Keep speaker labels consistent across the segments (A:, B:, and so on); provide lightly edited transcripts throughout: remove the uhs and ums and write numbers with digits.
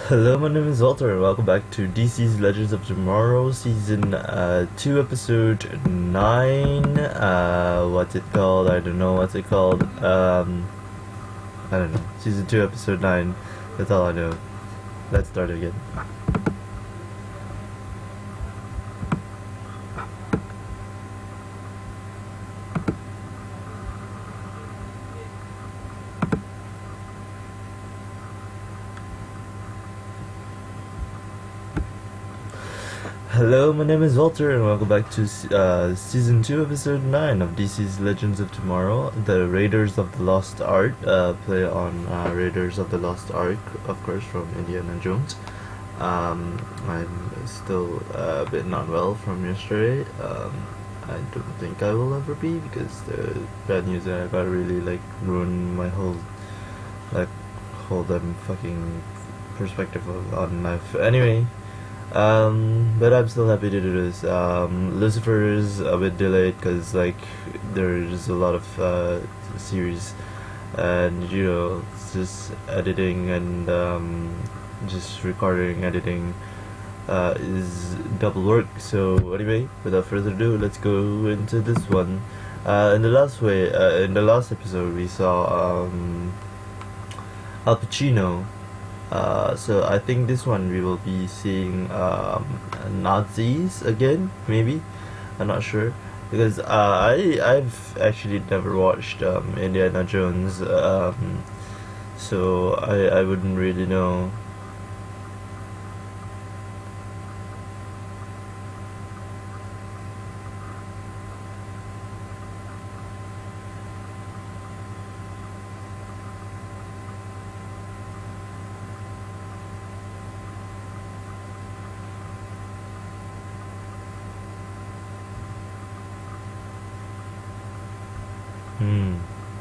A: Hello, my name is Walter, and welcome back to DC's Legends of Tomorrow, Season 2, Episode 9. What's it called? I don't know what's it called. I don't know. Season 2, Episode 9. That's all I know. Let's start again. Hello, my name is Walter, and welcome back to Season 2, Episode 9 of DC's Legends of Tomorrow, the Raiders of the Lost Ark, play on Raiders of the Lost Ark, of course, from Indiana Jones. I'm still a bit not well from yesterday. I don't think I will ever be, because the bad news that I got really, ruined my whole damn fucking perspective on life. Anyway, but I'm still happy to do this. Lucifer is a bit delayed because there's a lot of series, and it's just editing and just recording, editing is double work. So anyway, without further ado, let's go into this one. In the last episode, we saw Al Pacino. So I think this one we will be seeing Nazis again, maybe. I'm not sure, because I've actually never watched Indiana Jones, so I wouldn't really know. Hmm.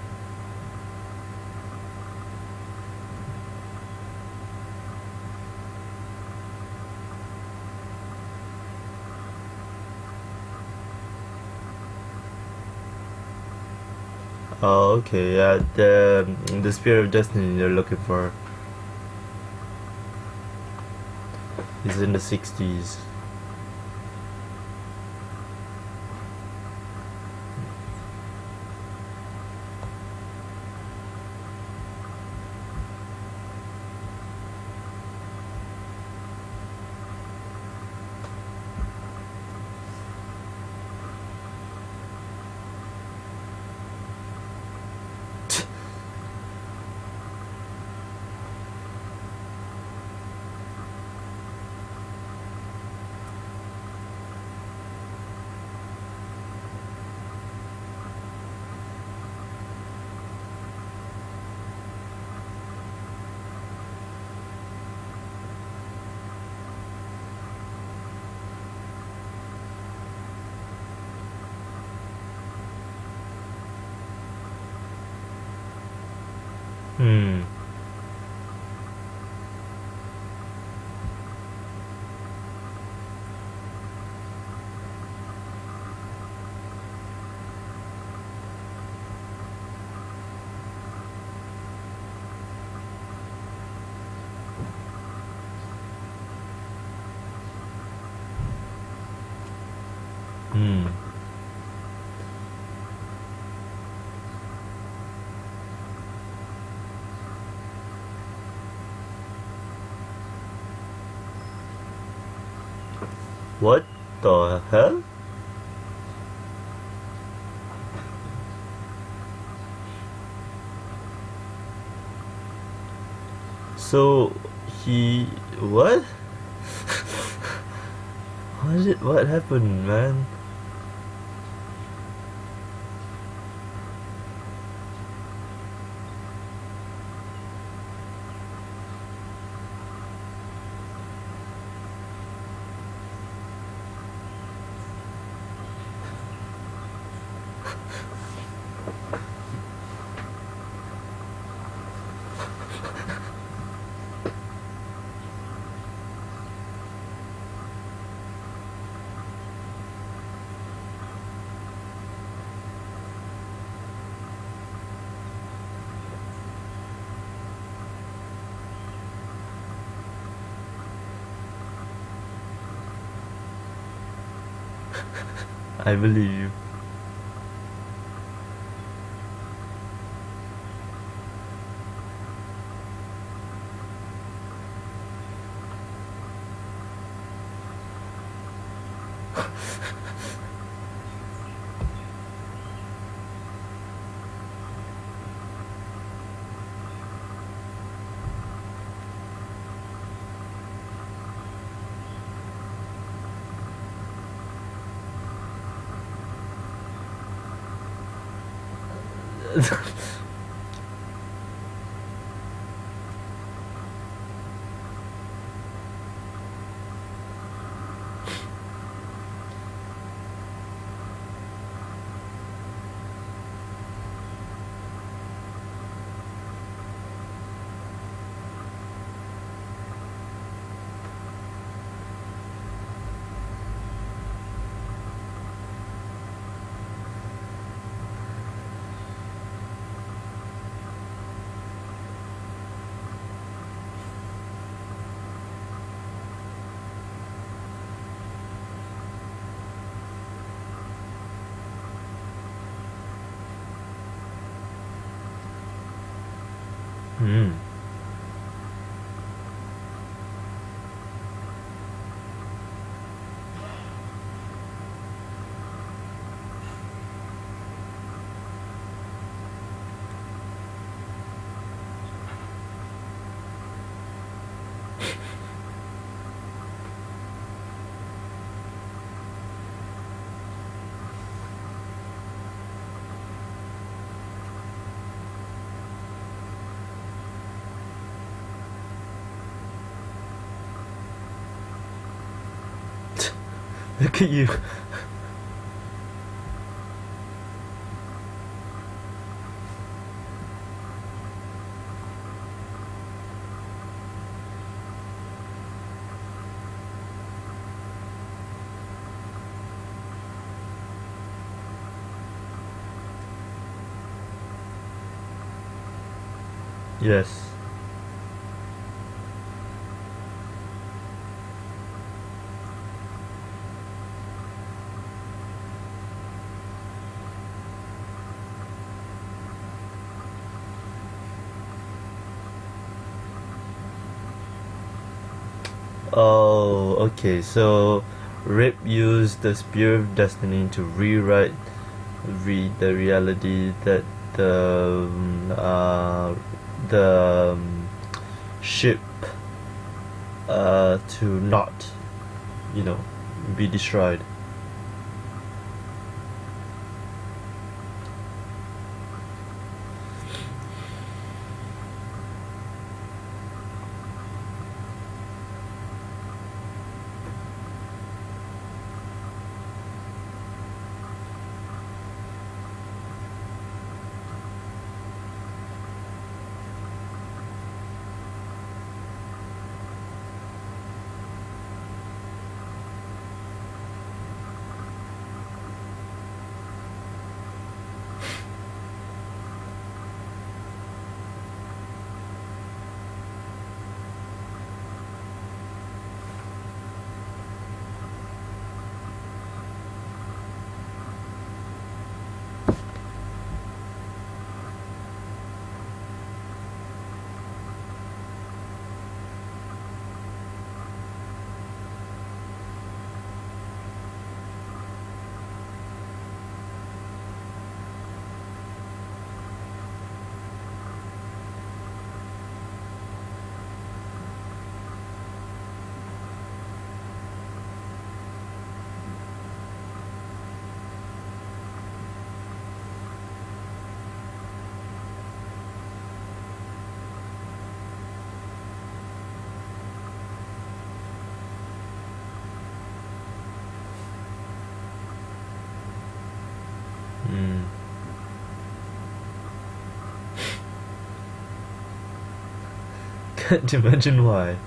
A: Oh, okay. Yeah, the Spear of Destiny they're looking for is in the 60s. Hmm. Hmm. What the hell? So what? What happened, man? I believe you. Hmm. Look at you. Yes. Oh, okay. So, Rip used the Spear of Destiny to rewrite the reality that the ship to not, you know, be destroyed. Mm. Can't imagine why.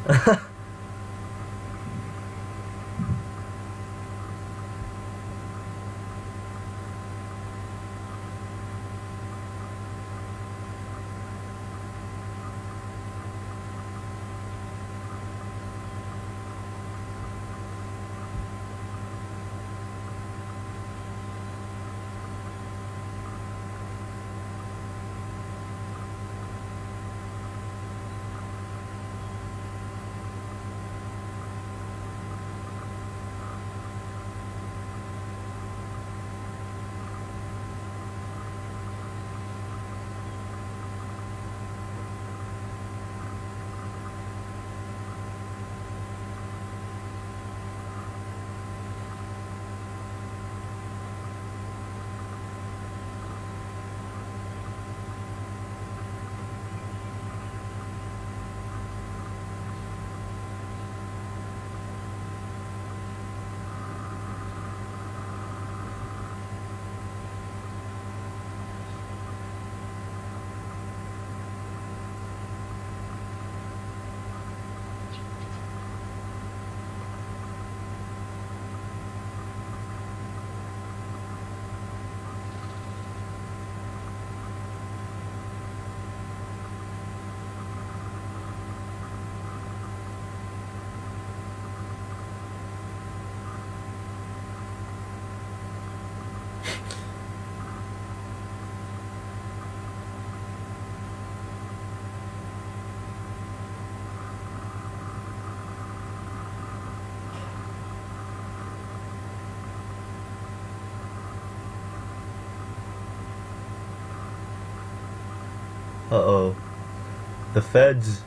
A: Uh-oh. The feds.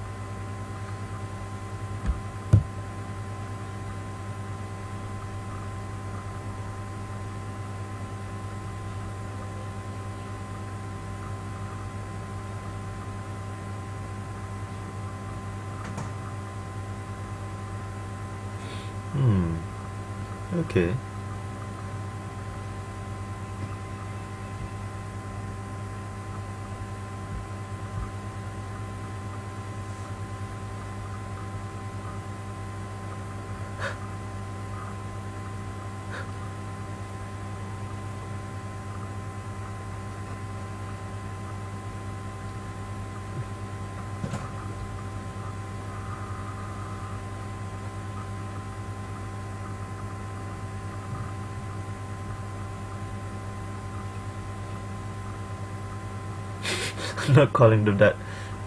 A: Okay. I'm not calling them that.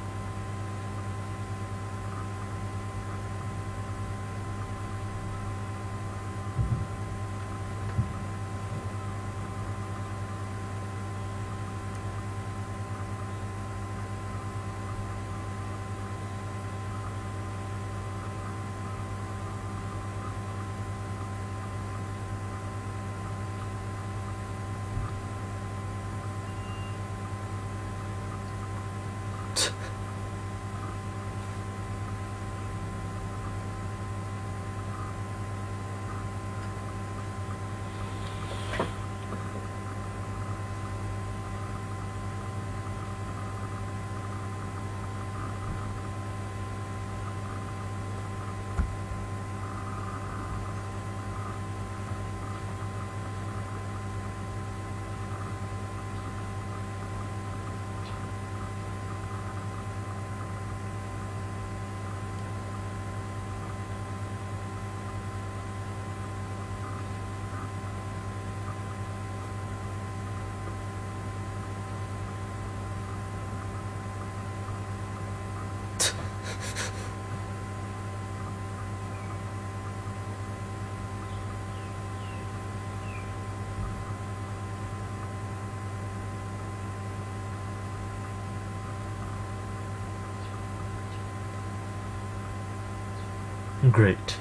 A: Great.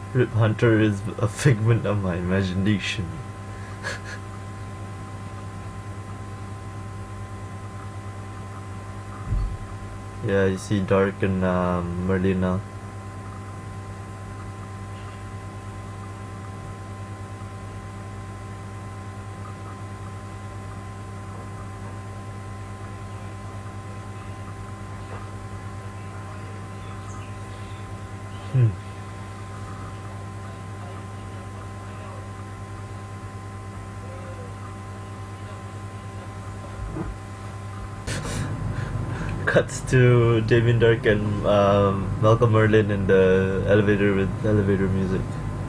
A: Rip Hunter is a figment of my imagination. Yeah, you see Dark and Merlina. Hmm. Cuts to Damien Dark and Malcolm Merlin in the elevator with elevator music.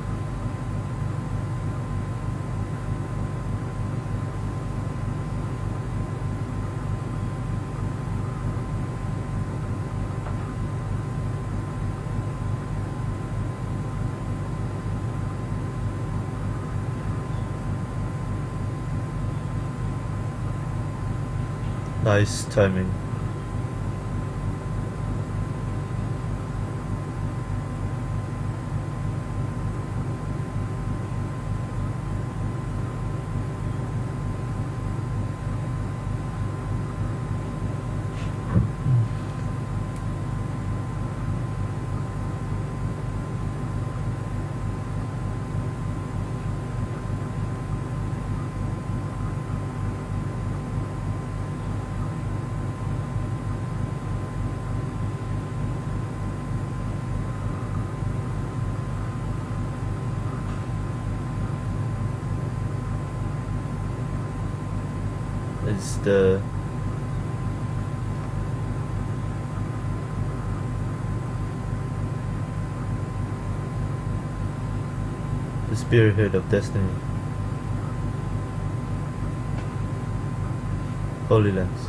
A: Nice timing. It's the spearhead of destiny. Holy Lens.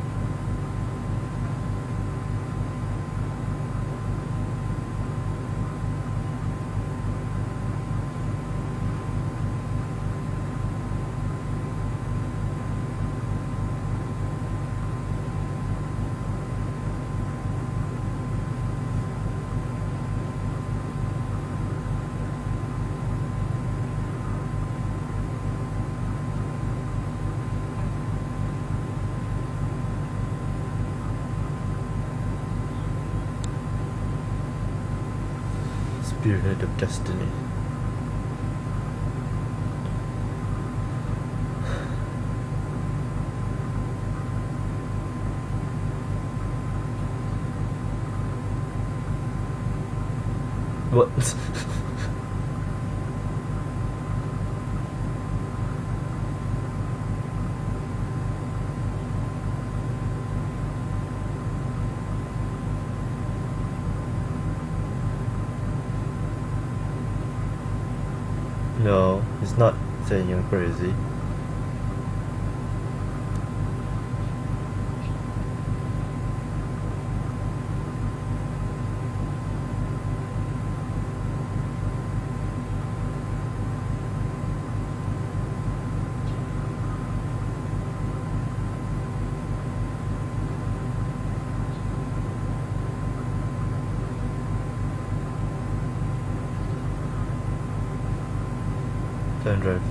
A: Spearhead of destiny. What? No, he's not saying I'm crazy. Time drive.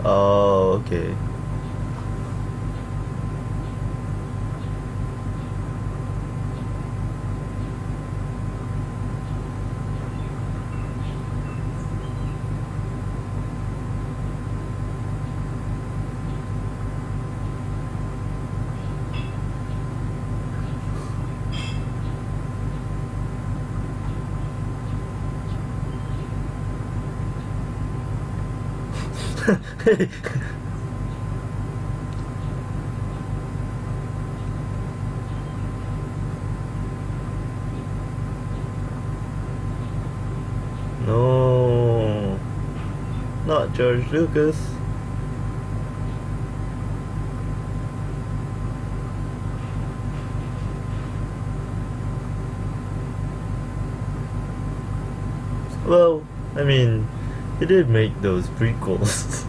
A: Oh, okay. No, not George Lucas. Well, I mean, he did make those prequels.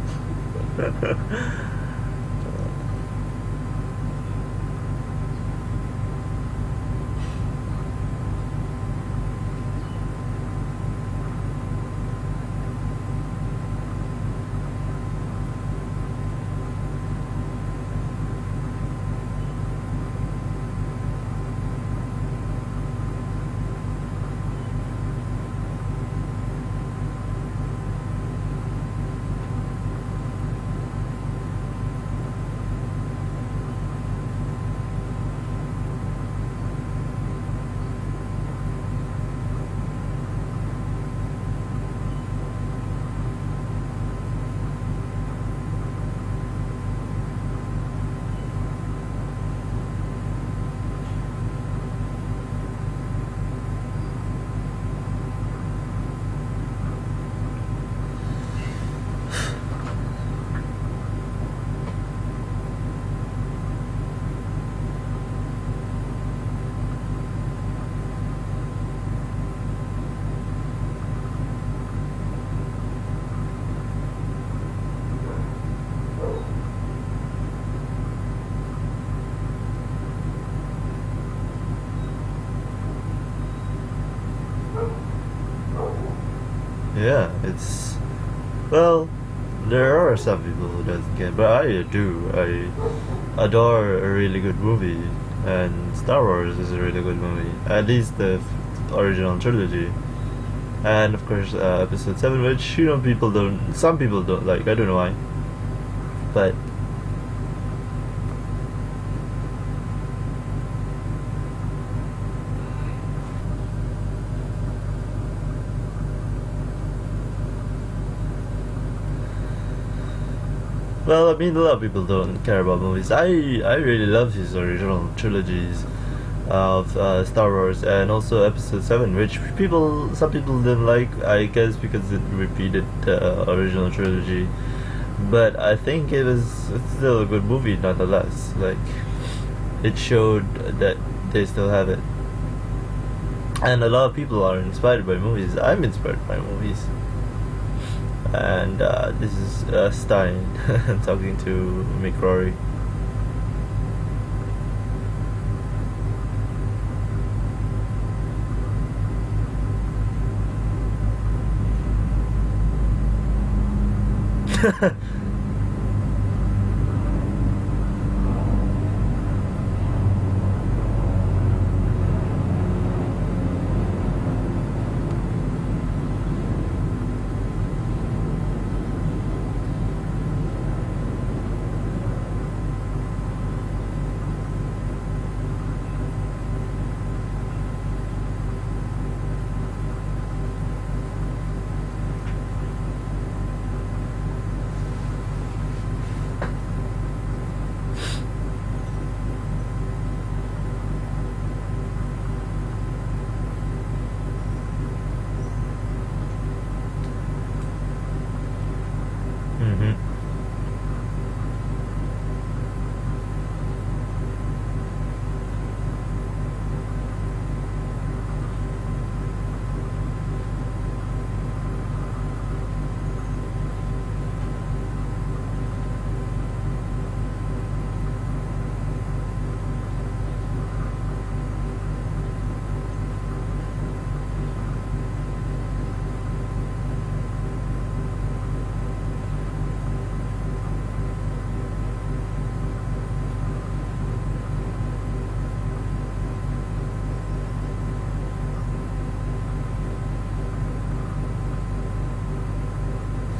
A: Yeah, it's, well, there are some people who doesn't get, but I do. I adore a really good movie, and Star Wars is a really good movie. At least the original trilogy, and of course Episode 7, which people don't. Some people don't like. I don't know why, but. Well, I mean, a lot of people don't care about movies. I really love his original trilogies of Star Wars, and also Episode 7, which some people didn't like, I guess, because it repeated the original trilogy. But I think it's still a good movie nonetheless. Like, it showed that they still have it. And a lot of people are inspired by movies. I'm inspired by movies. And this is Stein talking to McRory.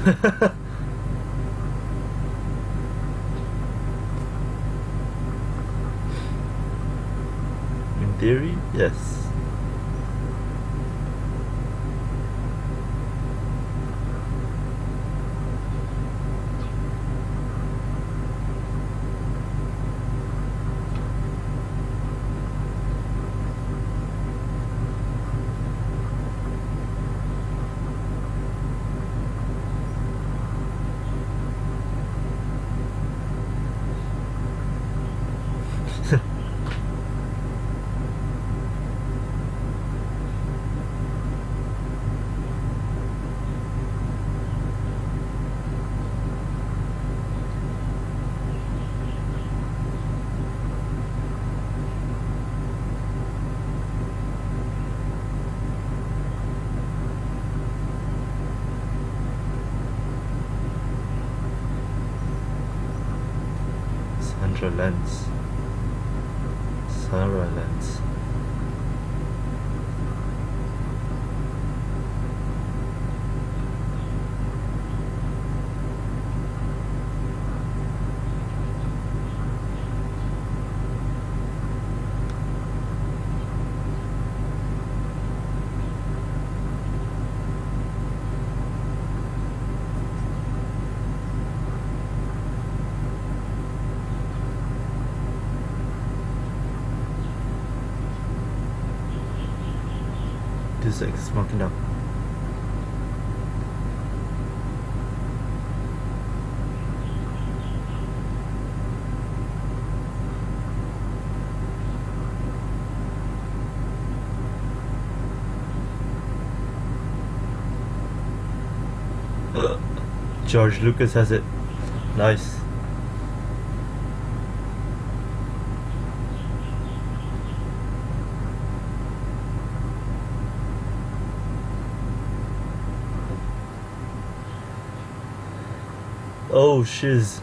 A: In theory, yes. Sandra Lens. Sarah Lens. This is smoking up. George Lucas has it. Nice. Oh shiz.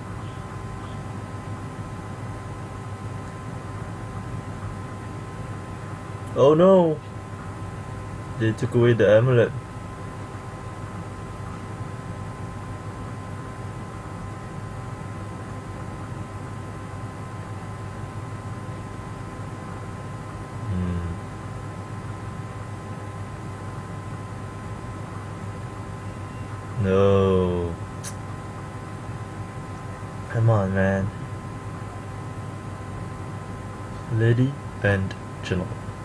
A: Oh no. They took away the amulet. No. Come on, man. Lady and Janelle.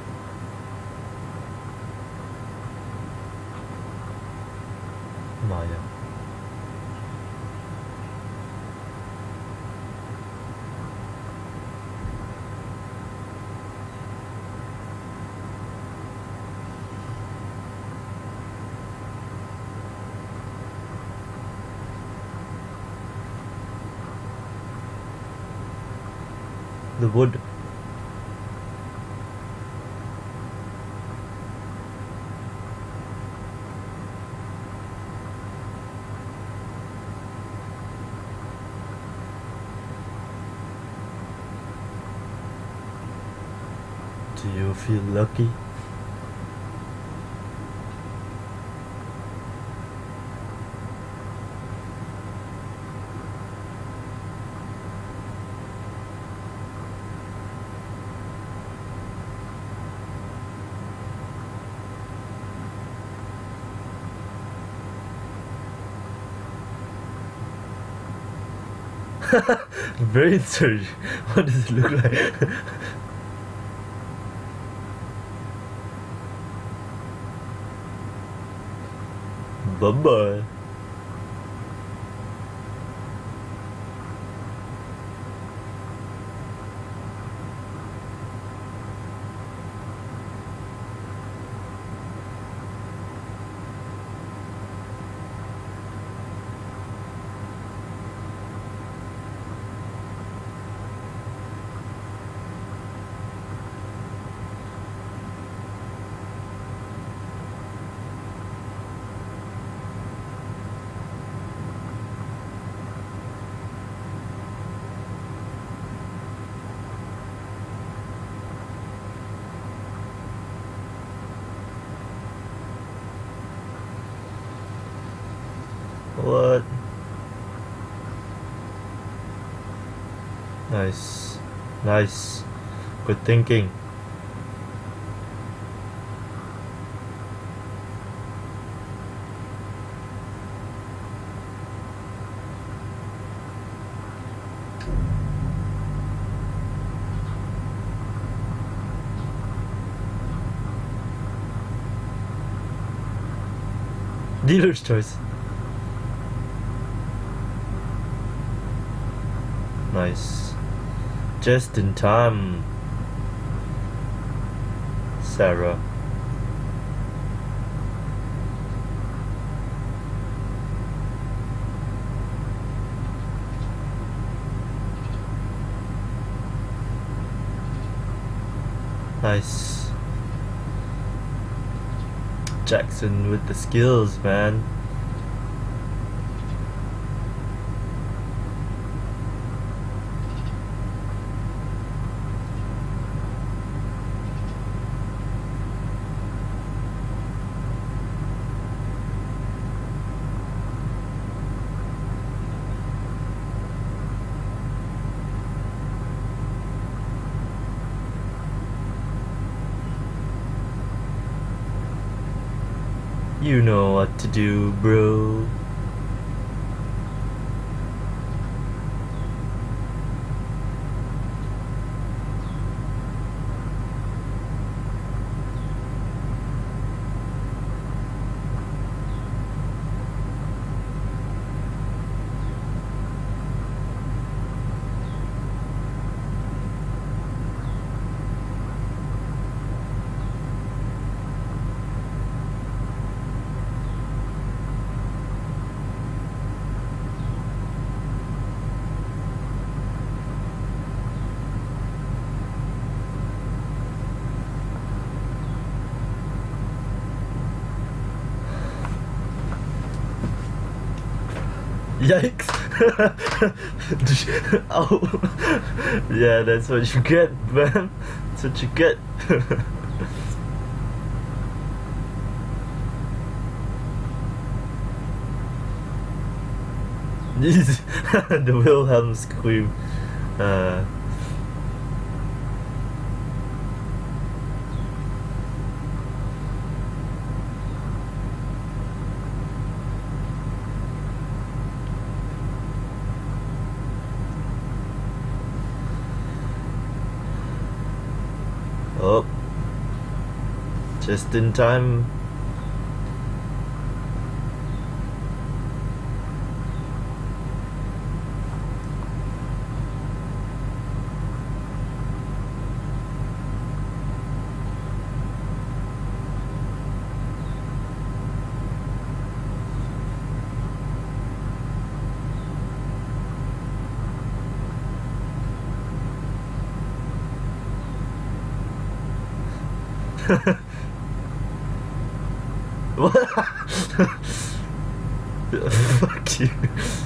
A: Maya. The wood. Do you feel lucky? Brain surgery. What does it look like? Bye bye. What? Nice. Nice. Good thinking. Dealer's choice. Nice. Just in time, Sarah. Nice. Jackson with the skills, man. You know what to do, bro. Yikes! Oh, yeah, that's what you get, man. That's what you get. The Wilhelm scream. Oh, just in time. What? Fuck you.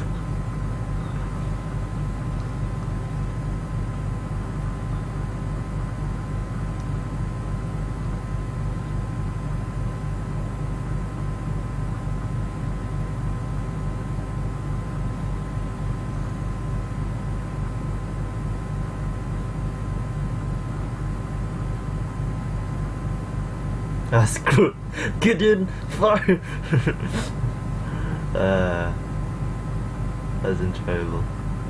A: Ah, screw. Gideon, fire! That's enjoyable.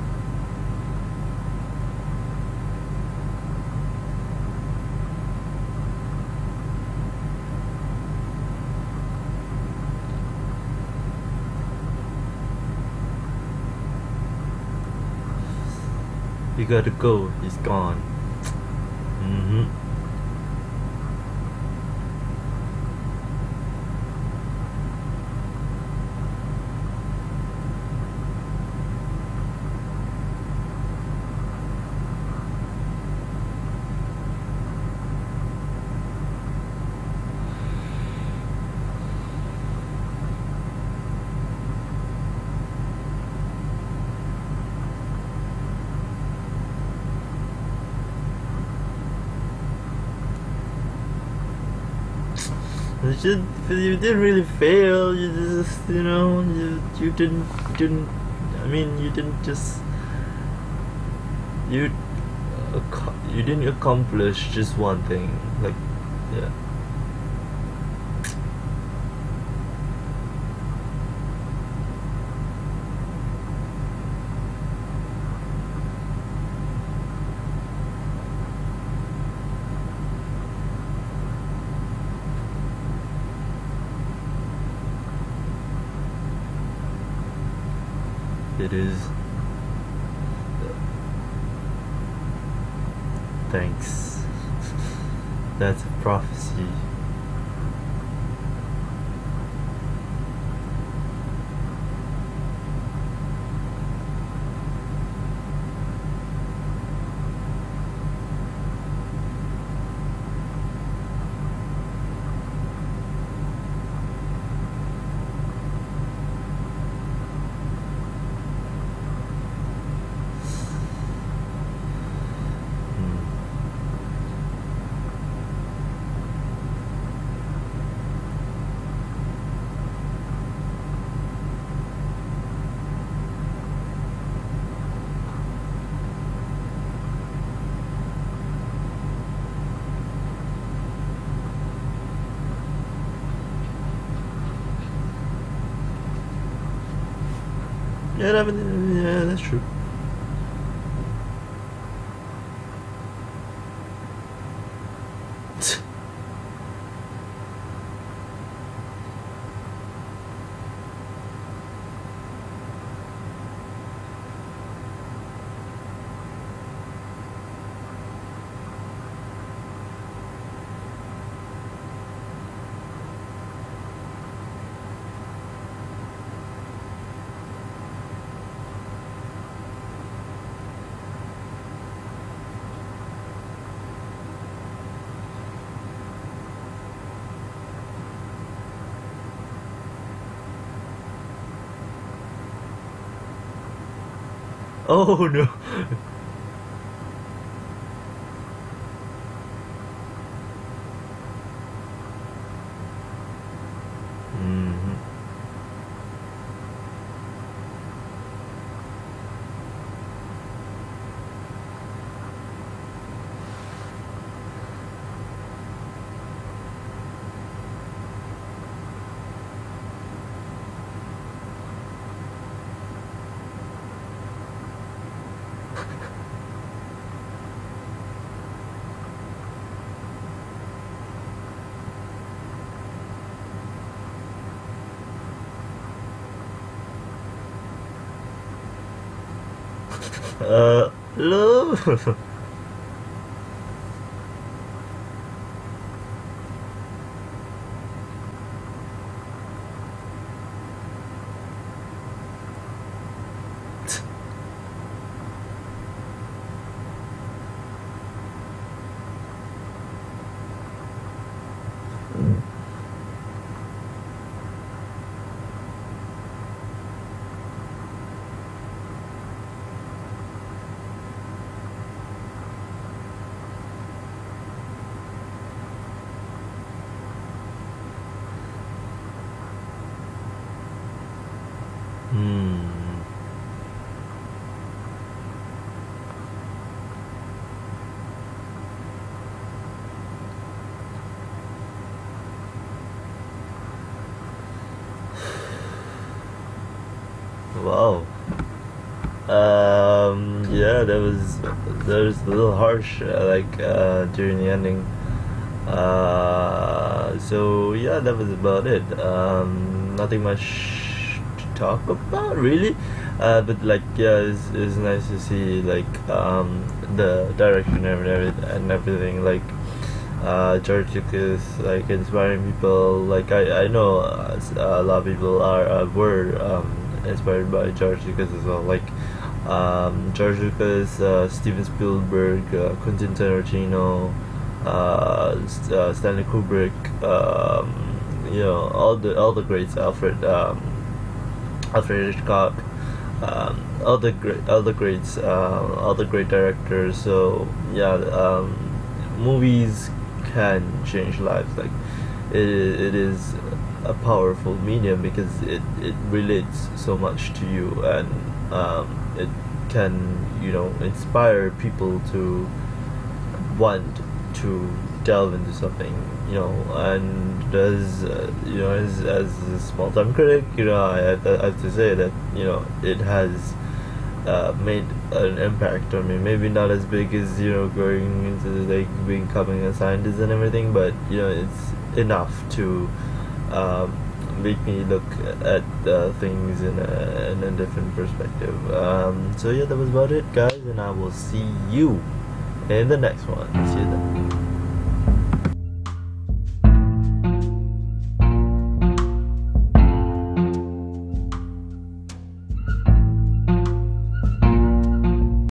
A: You gotta go, he's gone. You didn't really fail. You just, you didn't. I mean, you didn't just you you didn't accomplish just one thing. Like, yeah. It is. Thanks. That's a prophecy. Yeah, that's true. Oh no. Mhm. Hello. Hmm. Wow. Yeah, that was a little harsh, during the ending. So yeah, that was about it. Nothing much to talk about, really. But like, yeah, it's nice to see the direction and everything. Like, George Lucas, like, inspiring people. Like, I know a lot of people were inspired by George Lucas as well. Like, George Lucas, Steven Spielberg, Quentin Tarantino, Stanley Kubrick, all the greats, Alfred Hitchcock, all the greats, all the great directors. So yeah, movies can change lives. Like, it is a powerful medium because it relates so much to you, and it can, you know, inspire people to want to delve into something, you know. And as you know, as a small time critic, you know, I have to say that, you know, it has made an impact on me. Maybe not as big as, you know, going into like becoming a scientist and everything, but you know, it's enough to make me look at things in a different perspective. So yeah, that was about it, guys, and I will see you in the next one. See you then.